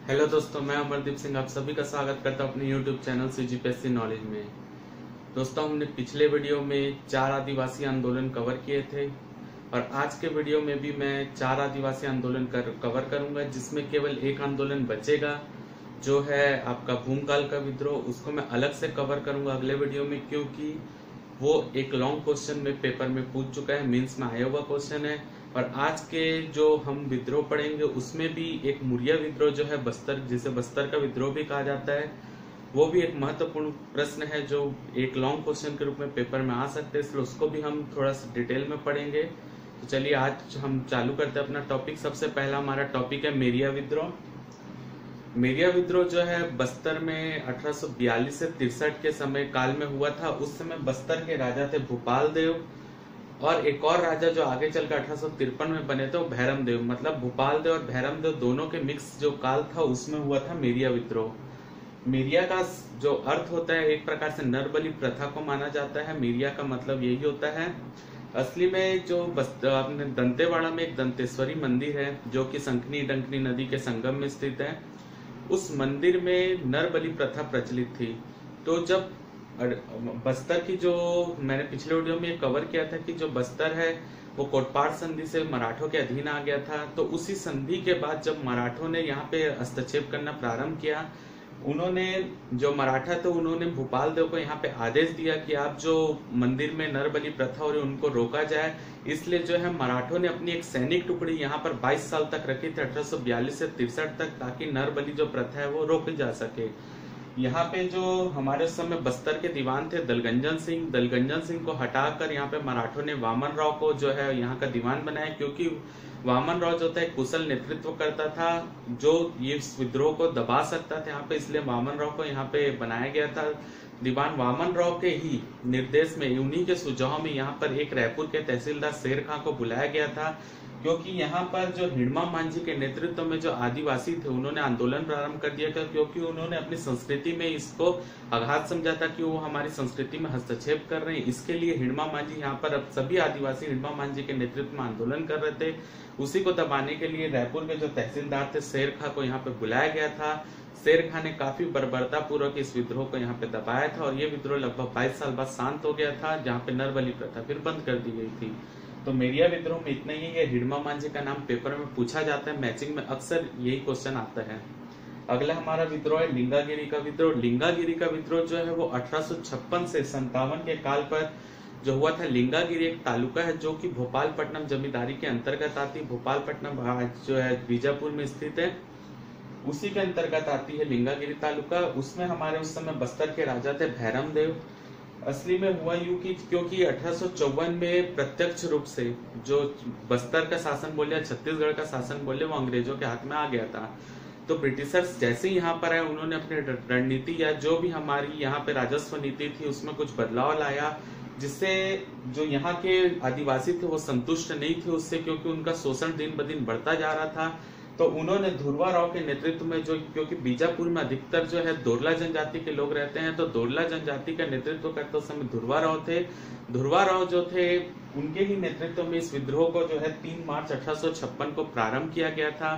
Hello दोस्तों, मैं अमरदीप सिंह आप सभी का स्वागत करता हूं अपने YouTube चैनल CGPSC नॉलेज में। दोस्तों, हमने पिछले वीडियो में 4 आदिवासी आंदोलन कवर किए थे और आज के वीडियो में भी मैं 4 आदिवासी आंदोलन कवर करूंगा, जिसमें केवल एक आंदोलन बचेगा जो है आपका भूमकाल का विद्रोह। उसको मैं अलग से कवर करूंगा अगले वीडियो में, क्योंकि वो एक लॉन्ग क्वेश्चन में पेपर में पूछ चुका है, मीन्स में आया हुआ क्वेश्चन है। और आज के जो हम विद्रोह पढ़ेंगे उसमें भी एक मुरिया विद्रोह जो है बस्तर, जिसे बस्तर का विद्रोह भी कहा जाता है, वो भी एक महत्वपूर्ण प्रश्न है जो एक लॉन्ग क्वेश्चन के रूप में पेपर में आ सकते हैं, इसलिए उसको भी हम थोड़ा सा डिटेल में पढ़ेंगे। तो चलिए आज हम चालू करते हैं अपना टॉपिक। सबसे पहला हमारा टॉपिक है मेरिया विद्रोह। मेरिया विद्रोह जो है बस्तर में 1842 से 63 के समय काल में हुआ था। उस समय बस्तर के राजा थे भूपाल देव, और एक और राजा जो आगे चलकर 1853 में बने थे वो भैरम देव। मतलब भूपाल देव और भैरम देव दोनों के मिक्स जो काल था उसमें हुआ था मेरिया विद्रोह। मेरिया का जो अर्थ होता है, एक प्रकार से नरबली प्रथा को माना जाता है। मेरिया का मतलब यही होता है। असली में जो अपने दंतेवाड़ा में एक दंतेश्वरी मंदिर है जो कि संकनी डंकनी नदी के संगम में स्थित है। उस मंदिर में नरबली प्रथा प्रचलित थी। तो जब बस्तर की, जो मैंने पिछले वीडियो में कवर किया था कि जो बस्तर है वो कोटपाड़ संधि से मराठों के अधीन आ गया था, तो उसी संधि के बाद जब मराठों ने यहाँ पे हस्तक्षेप करना प्रारंभ किया, उन्होंने जो मराठा थे उन्होंने भूपाल देव को यहाँ पे आदेश दिया कि आप जो मंदिर में नरबली प्रथा हो रही है उनको रोका जाए। इसलिए जो है मराठों ने अपनी एक सैनिक टुकड़ी यहाँ पर 22 साल तक रखी थी, 1842 से 63 तक, ताकि नरबली जो प्रथा है वो रोकी जा सके। यहाँ पे जो हमारे उस समय बस्तर के दीवान थे दलगंजन सिंह को हटाकर यहाँ पे मराठों ने वामन राव को जो है यहाँ का दीवान बनाया, क्योंकि वामन राव जो था एक कुशल नेतृत्व करता था जो ये विद्रोह को दबा सकता था यहाँ पे, इसलिए वामन राव को यहाँ पे बनाया गया था दीवान। वामन राव के ही निर्देश में, उन्हीं के सुझाव में यहाँ पर एक रायपुर के तहसीलदार शेर खां को बुलाया गया था, क्योंकि यहाँ पर जो हिड़मा मांझी के नेतृत्व में जो आदिवासी थे उन्होंने आंदोलन प्रारंभ कर दिया था, क्योंकि उन्होंने अपनी संस्कृति में इसको आघात समझा था कि वो हमारी संस्कृति में हस्तक्षेप कर रहे हैं। इसके लिए हिड़मा मांझी यहाँ पर सभी आदिवासी हिड़मा मांझी के नेतृत्व में आंदोलन कर रहे थे। उसी को दबाने के लिए रायपुर के जो तहसीलदार थे शेर खां को यहाँ पे बुलाया गया था। शेर खां ने काफी बर्बरता पूर्वक इस विद्रोह को यहाँ पे दबाया था, और ये विद्रोह लगभग 22 साल बाद शांत हो गया था, जहाँ पे नरबली प्रथा फिर बंद कर दी गई थी। तो मेरिया विद्रोह में इतना ही है। हिड़मा मांझी का नाम पेपर में पूछा जाता है, मैचिंग में अक्सर यही क्वेश्चन आता है। अगला हमारा विद्रोह है लिंगागिरी का विद्रोह। लिंगागिरी का विद्रोह जो है वो 1856 से 57 के काल पर जो हुआ था। लिंगागिरी एक तालुका है जो कि भोपालपट्टनम जमींदारी के अंतर्गत आती है। भोपालपट्टनम जो है बीजापुर में स्थित है, उसी के अंतर्गत आती है लिंगागिरी तालुका। उसमें हमारे उस समय बस्तर के राजा थे भैरम देव। असली में हुआ यूं कि क्योंकि 1854 में प्रत्यक्ष रूप से जो बस्तर का शासन बोले या छत्तीसगढ़ का शासन बोले वो अंग्रेजों के हाथ में आ गया था। तो ब्रिटिशर्स जैसे ही यहाँ पर आए उन्होंने अपनी रणनीति या जो भी हमारी यहाँ पे राजस्व नीति थी उसमें कुछ बदलाव लाया, जिससे जो यहाँ के आदिवासी थे वो संतुष्ट नहीं थे उससे, क्योंकि उनका शोषण दिन ब दिन बढ़ता जा रहा था। तो उन्होंने धुरवा राव के नेतृत्व में, जो क्योंकि बीजापुर में अधिकतर जो है दोरला जनजाति के लोग रहते हैं, तो दोरला जनजाति का नेतृत्व करते उस समय धुरवा राव थे। धुरवा राव जो थे उनके ही नेतृत्व में इस विद्रोह को जो है 3 मार्च 1856 को प्रारंभ किया गया था।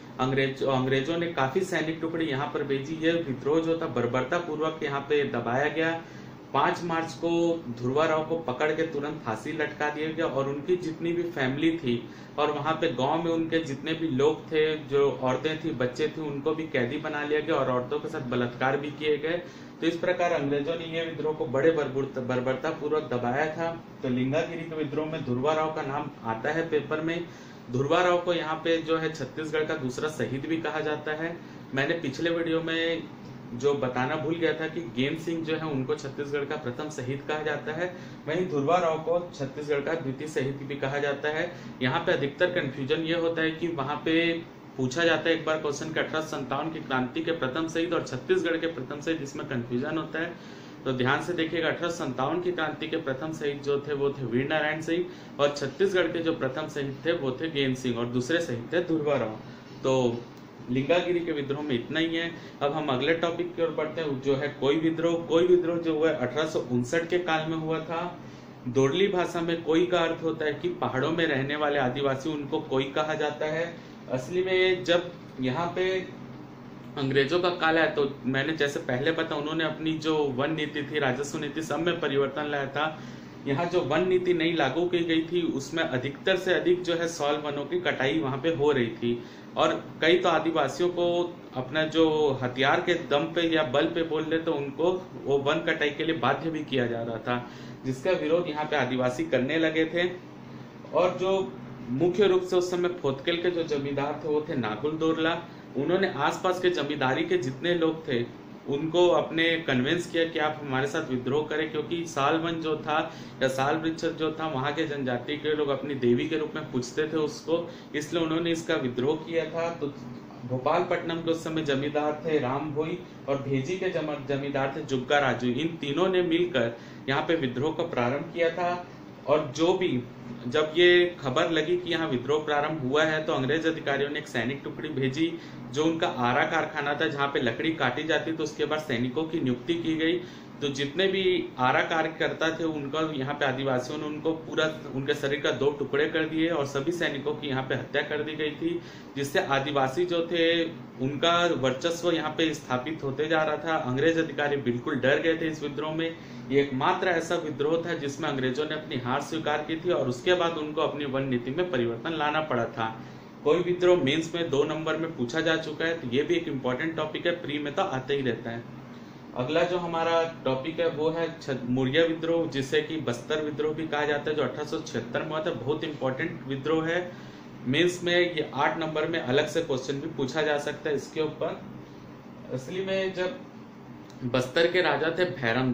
अंग्रेजों ने काफी सैनिक टुकड़ी यहाँ पर भेजी। यह विद्रोह जो था बर्बरता पूर्वक यहाँ पे दबाया गया। 5 मार्च को धुरवा राव को पकड़ के तुरंत फांसी लटका दिया गया, और उनकी जितनी भी फैमिली थी और वहां पे गांव में उनके जितने भी लोग थे, जो औरतें थी बच्चे थे, उनको भी कैदी बना लिया गया और औरतों के साथ बलात्कार भी किए गए। तो इस प्रकार अंग्रेजों ने यह विद्रोह को बड़े बर्बरता पूर्वक दबाया था। तो लिंगागिरी के विद्रोह में धुरवा राव का नाम आता है पेपर में। धुरवा राव को यहाँ पे जो है छत्तीसगढ़ का दूसरा शहीद भी कहा जाता है। मैंने पिछले वीडियो में जो बताना भूल गया था कि गेम सिंह जो है उनको छत्तीसगढ़ का प्रथम शहीद कहा जाता है, वहीं धुरवा राव को छत्तीसगढ़ का द्वितीय शहीद भी कहा जाता है। यहाँ पे अधिकतर कंफ्यूजन ये होता है कि वहां पे पूछा जाता है एक बार क्वेश्चन के 1857 की क्रांति के प्रथम शहीद और छत्तीसगढ़ के प्रथम शहीद, जिसमें कंफ्यूजन होता है। तो ध्यान से देखिएगा, 1857 की क्रांति के प्रथम शहीद जो थे वो थे वीर नारायण सिंह, और छत्तीसगढ़ के जो प्रथम शहीद थे वो थे गेम सिंह, और दूसरे शहीद थे धुरवा राव। तो लिंगागिरी के विद्रोह में इतना ही है। अब हम अगले टॉपिक की ओर बढ़ते हैं, जो है कोई विद्रोह जो हुआ 1859 के काल में हुआ था। दोरली भाषा में कोई का अर्थ होता है कि पहाड़ों में रहने वाले आदिवासी, उनको कोई कहा जाता है। असली में जब यहाँ पे अंग्रेजों का काल है, तो मैंने जैसे पहले बताया, उन्होंने अपनी जो वन नीति थी, राजस्व नीति, सब में परिवर्तन लाया था। यहाँ जो वन नीति नई लागू की गई थी उसमें अधिकतर से अधिक जो है सॉल वनों की कटाई वहां पे हो रही थी, और कई तो आदिवासियों को अपना जो हथियार के दम पे या बल पे बोल ले तो उनको वो वन कटाई के लिए बाध्य भी किया जा रहा था, जिसका विरोध यहाँ पे आदिवासी करने लगे थे। और जो मुख्य रूप से उस समय फोतकेल के जो जमींदार थे वो थे नागुल दोरला। उन्होंने आसपास के जमींदारी के जितने लोग थे उनको अपने कन्विंस किया कि आप हमारे साथ विद्रोह करें, क्योंकि सालवन जो था या साल वृक्ष जो था वहां के जनजाति के लोग अपनी देवी के रूप में पूजते थे उसको, इसलिए उन्होंने इसका विद्रोह किया था। तो भोपालपट्टनम के उस समय जमींदार थे राम भोई, और भेजी के जमींदार थे जुग्गा राजू। इन तीनों ने मिलकर यहाँ पे विद्रोह का प्रारंभ किया था। और जो भी जब ये खबर लगी कि यहाँ विद्रोह प्रारंभ हुआ है तो अंग्रेज अधिकारियों ने एक सैनिक टुकड़ी भेजी, जो उनका आरा कारखाना था जहाँ पे लकड़ी काटी जाती, तो उसके बाद सैनिकों की नियुक्ति की गई। तो जितने भी आरा कार्यकर्ता थे उनका यहाँ पे आदिवासियों ने उनको पूरा उनके शरीर का 2 टुकड़े कर दिए और सभी सैनिकों की यहाँ पे हत्या कर दी गई थी, जिससे आदिवासी जो थे उनका वर्चस्व यहाँ पे स्थापित होते जा रहा था। अंग्रेज अधिकारी बिल्कुल डर गए थे इस विद्रोह में। ये एकमात्र ऐसा विद्रोह था जिसमें अंग्रेजों ने अपनी हार स्वीकार की थी, और उसके बाद उनको अपनी वन नीति में परिवर्तन लाना पड़ा था। कोई विद्रोह मेंस में 2 नंबर में पूछा जा चुका है, तो ये भी एक इम्पोर्टेंट टॉपिक है, प्री में तो आते ही रहता है। अगला जो हमारा टॉपिक है वो है मुरिया विद्रोह, जिसे कि बस्तर विद्रोह भी कहा जाता है, जो 1876 में हुआ था। बहुत इंपॉर्टेंट विद्रोह है, मेंस में ये 8 नंबर में अलग से क्वेश्चन भी पूछा जा सकता है इसके ऊपर। असली में जब बस्तर के राजा थे भैरम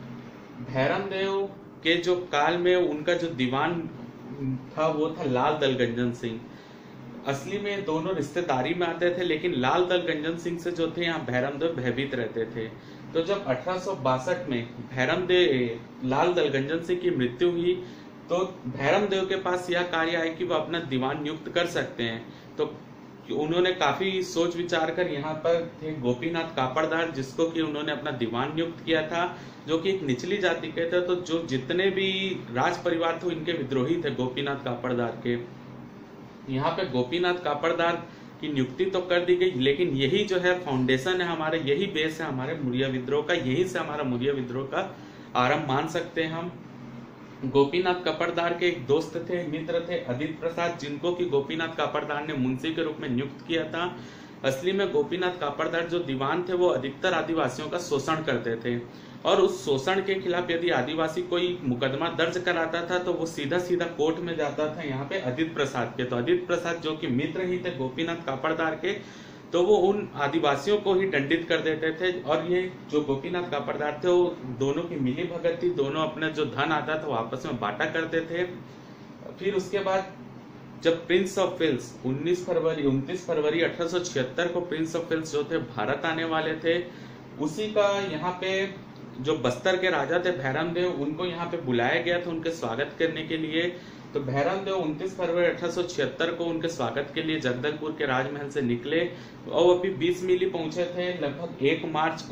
देव के जो काल में उनका जो दीवान था वो था लाल दलगंजन सिंह। असली में दोनों रिश्तेदारी में आते थे, लेकिन लाल दलगंजन सिंह से जो थे यहाँ भैरम देव भयभीत रहते थे। तो जब 1862 में लाल दलगंजन सिंह की मृत्यु हुई तो भैरम देव के पास यह कार्य आया कि वो अपना दीवान नियुक्त कर सकते हैं। तो उन्होंने काफी सोच विचार कर यहाँ पर थे गोपीनाथ कापड़दार, जिसको कि उन्होंने अपना दीवान नियुक्त किया था, जो कि एक निचली जाति के थे। तो जो जितने भी राज परिवार थे इनके विद्रोही थे गोपीनाथ कापड़दार के। यहाँ पे गोपीनाथ कापड़दार की नियुक्ति तो कर दी गई, लेकिन यही जो है फाउंडेशन है हमारे, यही बेस है हमारे मुरिया विद्रोह का, यही से हमारा मुरिया विद्रोह का आरंभ मान सकते हैं हम। गोपीनाथ कापड़दार के एक दोस्त थे, मित्र थे आदित्य प्रसाद, जिनको कि गोपीनाथ कापड़दार ने मुंशी के रूप में नियुक्त किया था। असली में गोपीनाथ कापड़दार जो दीवान थे वो अधिकतर आदिवासियों का शोषण करते थे, और उस शोषण के खिलाफ यदि आदिवासी कोई मुकदमा दर्ज कराता था तो वो सीधा सीधा कोर्ट में जाता था यहाँ पे आदित्य प्रसाद के। तो आदित्य प्रसाद जो कि मित्र ही थे गोपीनाथ कापड़दार के, तो वो उन आदिवासियों को ही दंडित कर देते थे। और ये जो गोपीनाथ कापड़दार थे वो दोनों की मिली भगत थी, दोनों अपने जो धन आता था वो आपस में बांटा करते थे। फिर उसके बाद जब प्रिंस ऑफ वेल्स 29 फरवरी 1876 को प्रिंस ऑफ वेल्स जो थे भारत आने वाले थे, उसी का यहाँ पे जो बस्तर के राजा थे भैरम देव, उनको यहाँ पे बुलाया गया था उनके स्वागत करने के लिए। तो भैरम देव 29 फरवरी 1876 को उनके स्वागत के लिए जगदलपुर के राजमहल से निकले, और अभी 20 मील पहुंचे थे। लगभग 1 मार्च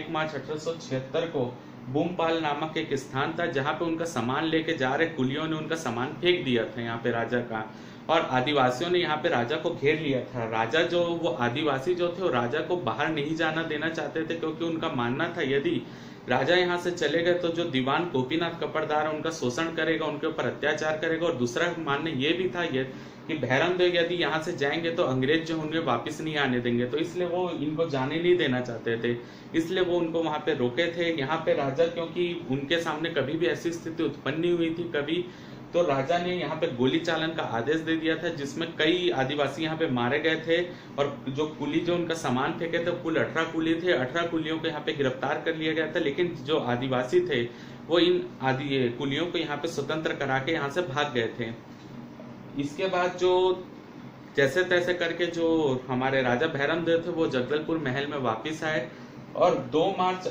1876 को बूमपाल नामक एक स्थान था जहां पे उनका सामान लेके जा रहे कुलियों ने उनका सामान फेंक दिया था यहाँ पे राजा का, और आदिवासियों ने यहाँ पे राजा को घेर लिया था। राजा जो वो आदिवासी जो थे वो राजा को बाहर नहीं जाना देना चाहते थे, क्योंकि उनका मानना था यदि राजा यहाँ से चले गए तो जो दीवान गोपीनाथ कापड़दार है उनका शोषण करेगा, उनके ऊपर अत्याचार करेगा। और दूसरा मानना ये भी था कि भैरम देव यदि यहाँ से जाएंगे तो अंग्रेज जो उन्हें वापस नहीं आने देंगे, तो इसलिए वो इनको जाने नहीं देना चाहते थे, इसलिए वो उनको वहां पे रोके थे। यहाँ पे राजा, क्योंकि उनके सामने कभी भी ऐसी स्थिति उत्पन्न नहीं हुई थी कभी, तो राजा ने यहाँ पे गोली चालन का आदेश दे दिया था, जिसमें कई आदिवासी यहाँ पे मारे गए थे। और जो कुली जो उनका सामान फेंके थे कुल 18 कुली थे, 18 कुलियों को यहाँ पे गिरफ्तार कर लिया गया था। लेकिन जो आदिवासी थे वो इन कुलियों को यहाँ पे स्वतंत्र करा के यहाँ से भाग गए थे। इसके बाद जो जैसे तैसे करके जो हमारे राजा भैरम देव थे वो जगदलपुर महल में वापिस आए, और 4 मार्च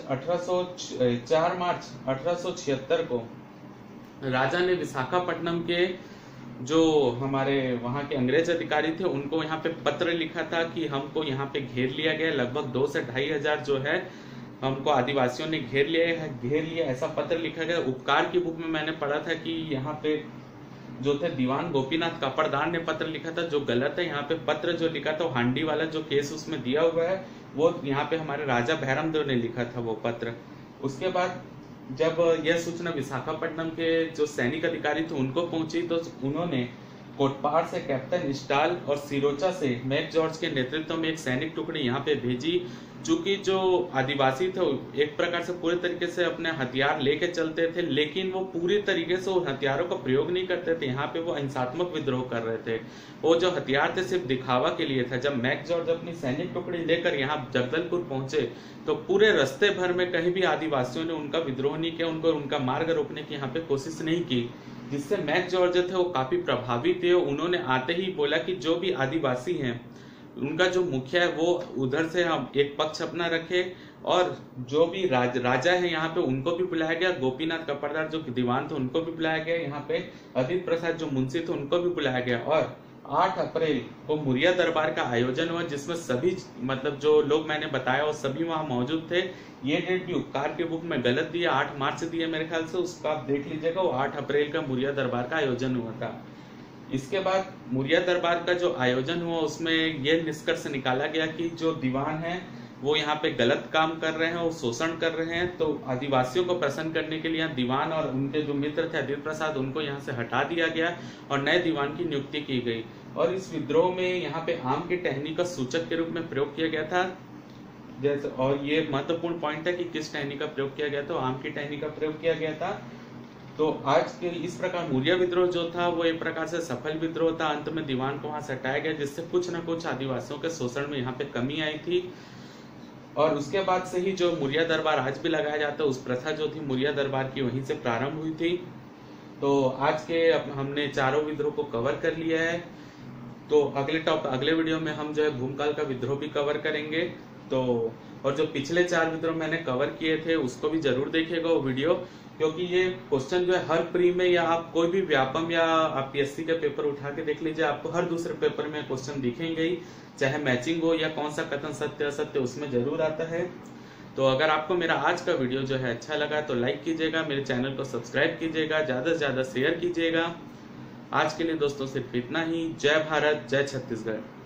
1876 को राजा ने विशाखापट्टनम के जो हमारे वहां के अंग्रेज अधिकारी थे उनको यहाँ पे पत्र लिखा था कि हमको यहाँ पे घेर लिया गया, लगभग 2 से 2.5 हजार जो है हमको आदिवासियों ने घेर लिया, ऐसा पत्र लिखा गया। उपकार की बुक में मैंने पढ़ा था कि यहाँ पे जो थे दीवान गोपीनाथ कापड़दार ने पत्र लिखा था, जो गलत है। यहाँ पे पत्र जो लिखा था हांडी वाला जो केस उसमें दिया हुआ है वो यहाँ पे हमारे राजा भैरम देव ने लिखा था वो पत्र। उसके बाद जब यह सूचना विशाखापट्टनम के जो सैनिक अधिकारी थे उनको पहुंची तो उन्होंने कोटपाड़ से कैप्टन स्टाल और सिरोचा से मैक जॉर्ज के नेतृत्व में एक सैनिक टुकड़ी यहाँ पे भेजी। चूंकि जो आदिवासी थे एक प्रकार से पूरे तरीके से अपने हथियार लेके चलते थे, लेकिन वो पूरी तरीके से उन हथियारों का प्रयोग नहीं करते थे। यहाँ पे वो हिंसात्मक विद्रोह कर रहे थे। वो जो हथियार थे सिर्फ दिखावा के लिए था। जब मैक जॉर्ज अपनी सैनिक टुकड़ी लेकर यहाँ जगदलपुर पहुंचे तो पूरे रास्ते भर में कहीं भी आदिवासियों ने उनका विद्रोह नहीं किया, उनका मार्ग रोकने की यहाँ पे कोशिश नहीं की, जिससे मैक जॉर्ज थे वो काफी प्रभावित थे। उन्होंने आते ही बोला कि जो भी आदिवासी हैं उनका जो मुखिया है वो उधर से हम एक पक्ष अपना रखे, और जो भी राजा है यहाँ पे उनको भी बुलाया गया। गोपीनाथ कपड़दार जो दीवान थे उनको भी बुलाया गया। यहाँ पे अदित प्रसाद जो मुंशी थे उनको भी बुलाया गया। और 8 अप्रैल को मुरिया दरबार का आयोजन हुआ, जिसमें सभी मतलब जो लोग मैंने बताया वो सभी वहां मौजूद थे। ये डेट भी उपकार के बुक में गलत दिया, 8 मार्च से दिया मेरे ख्याल से, उसका आप देख लीजिएगा। वो 8 अप्रैल का मुरिया दरबार का आयोजन हुआ था। इसके बाद मुरिया दरबार का जो आयोजन हुआ उसमें यह निष्कर्ष निकाला गया कि जो दीवान है वो यहाँ पे गलत काम कर रहे हैं, वो शोषण कर रहे हैं। तो आदिवासियों को प्रसन्न करने के लिए यहाँ दीवान और उनके जो मित्र थे अदित प्रसाद उनको यहाँ से हटा दिया गया और नए दीवान की नियुक्ति की गई। और इस विद्रोह में यहाँ पे आम की टहनी का सूचक के रूप में प्रयोग किया गया था। जैसे और ये महत्वपूर्ण पॉइंट है कि किस टहनी का प्रयोग किया गया, तो आम की टहनी का प्रयोग किया गया था। तो आज के इस प्रकार मुरिया विद्रोह जो था वो एक प्रकार से सफल विद्रोह था। अंत में दीवान को वहां से हटाया गया, जिससे कुछ न कुछ आदिवासियों के शोषण में यहाँ पे कमी आई थी। और उसके बाद से ही जो मुरिया दरबार आज भी लगाया जाता है, उस प्रथा जो थी मुरिया दरबार की वहीं से प्रारंभ हुई थी। तो आज के हमने चारों विद्रोह को कवर कर लिया है। तो अगले वीडियो में हम जो है भूमकाल का विद्रोह भी कवर करेंगे। तो और जो पिछले 4 विद्रोह मैंने कवर किए थे उसको भी जरूर देखिएगा वो वीडियो, क्योंकि ये क्वेश्चन जो है हर प्री में या आप कोई भी व्यापम या आप पीएससी का पेपर उठा के देख लीजिए, आपको हर दूसरे पेपर में क्वेश्चन दिखेंगे ही, चाहे मैचिंग हो या कौन सा कथन सत्य असत्य उसमें जरूर आता है। तो अगर आपको मेरा आज का वीडियो जो है अच्छा लगा तो लाइक कीजिएगा, मेरे चैनल को सब्सक्राइब कीजिएगा, ज्यादा से ज्यादा शेयर कीजिएगा। आज के लिए दोस्तों सिर्फ इतना ही। जय भारत, जय छत्तीसगढ़।